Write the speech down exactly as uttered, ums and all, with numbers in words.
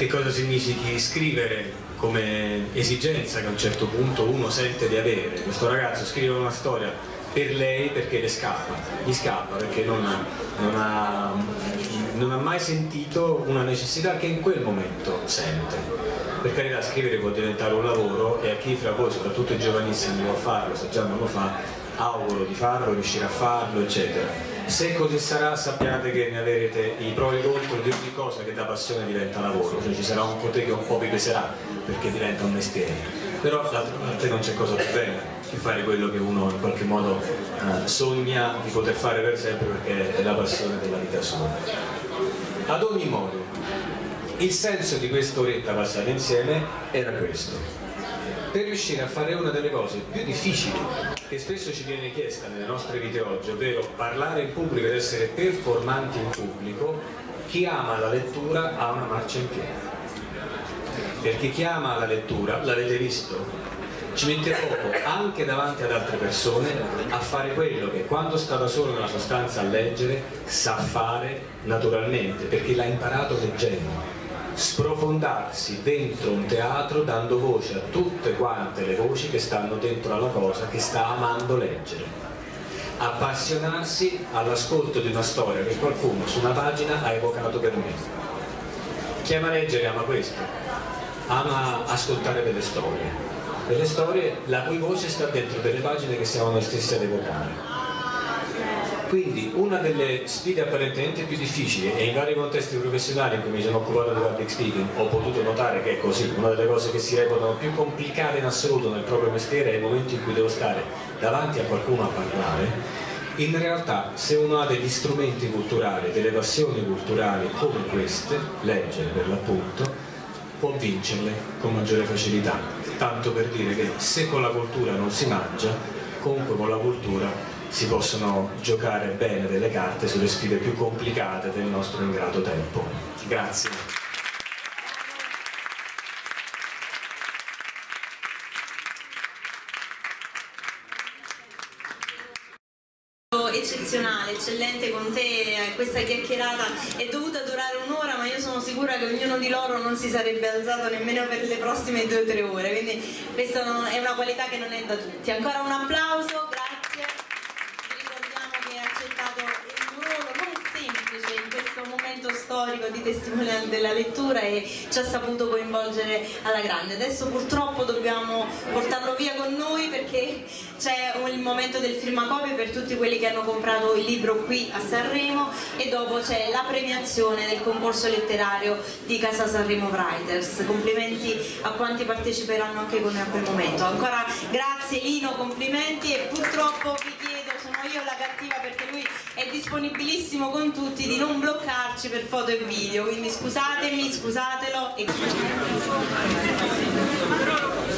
che cosa significhi scrivere come esigenza che a un certo punto uno sente di avere. Questo ragazzo scrive una storia per lei perché le scappa, gli scappa perché non ha, non ha, non ha mai sentito una necessità che in quel momento sente. Per carità, scrivere può diventare un lavoro, e a chi fra voi, soprattutto i giovanissimi, può farlo, se già non lo fa, auguro di farlo, riuscire a farlo, eccetera. Se così sarà, sappiate che ne avrete i pro e i contro di ogni cosa che da passione diventa lavoro, cioè ci sarà un potere che un po' vi peserà perché diventa un mestiere, però d'altra parte non c'è cosa più bella che fare quello che uno in qualche modo eh, sogna di poter fare per sempre, perché è la passione della vita sua. Ad ogni modo, il senso di quest'oretta passata insieme era questo: per riuscire a fare una delle cose più difficili che spesso ci viene chiesta nelle nostre vite oggi, ovvero parlare in pubblico ed essere performanti in pubblico, chi ama la lettura ha una marcia in più. Perché chi ama la lettura, l'avete visto, ci mette poco, anche davanti ad altre persone, a fare quello che quando sta da solo nella sua stanza a leggere sa fare naturalmente, perché l'ha imparato leggendo. Sprofondarsi dentro un teatro dando voce a tutte quante le voci che stanno dentro alla cosa che sta amando leggere, appassionarsi all'ascolto di una storia che qualcuno su una pagina ha evocato per me. Chi ama leggere ama questo, ama ascoltare delle storie, delle storie la cui voce sta dentro delle pagine che siamo noi stessi ad evocare. Quindi una delle sfide apparentemente più difficili, e in vari contesti professionali in cui mi sono occupato di public speaking ho potuto notare che è così, una delle cose che si reputano più complicate in assoluto nel proprio mestiere è il momento in cui devo stare davanti a qualcuno a parlare. In realtà, se uno ha degli strumenti culturali, delle passioni culturali come queste, leggere per l'appunto, può vincerle con maggiore facilità. Tanto per dire che se con la cultura non si mangia, comunque con la cultura si possono giocare bene delle carte sulle sfide più complicate del nostro ingrato tempo. Grazie. Eccezionale, eccellente con te, questa chiacchierata è dovuta durare un'ora, ma io sono sicura che ognuno di loro non si sarebbe alzato nemmeno per le prossime due o tre ore, quindi questa è una qualità che non è da tutti. Ancora un applauso, grazie. Ricordiamo che ha accettato il ruolo non semplice in questo momento storico di testimonial della lettura e ci ha saputo coinvolgere alla grande. Adesso purtroppo dobbiamo portarlo via con noi perché c'è il momento del firmacopie per tutti quelli che hanno comprato il libro qui a Sanremo, e dopo c'è la premiazione del concorso letterario di Casa Sanremo Writers. Complimenti a quanti parteciperanno anche con noi a quel momento. Ancora grazie Lino, complimenti, e purtroppo vi chiedo, sono io la cattiva perché lui è disponibilissimo con tutti, di non bloccarci per foto e video, quindi scusatemi, scusatelo. E...